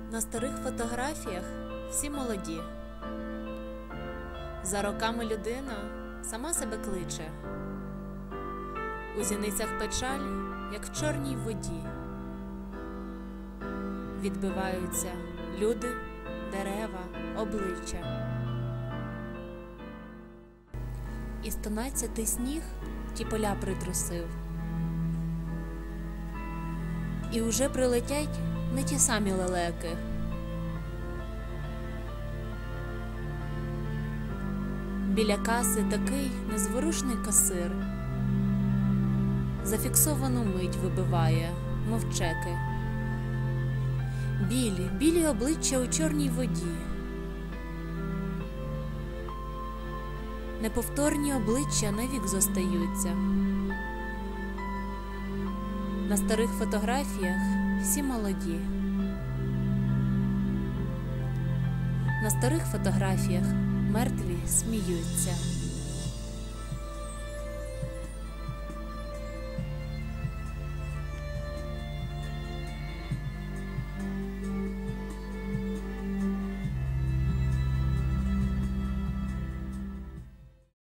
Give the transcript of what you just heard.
На старих фотографіях всі молоді. За роками людина сама себе кличе. У зіницях печаль, як в чорній воді. Відбиваються люди, дерева, обличчя. І 112-й сніг ті поля притрусив. І уже прилетять не ті самі лелеки. Біля каси такий незворушний касир. Зафіксовану мить вибиває, мов чеки. Білі обличчя у чорній воді. Неповторні обличчя навік зостаються. На старих фотографіях всі молоді. На старих фотографіях мертві сміються.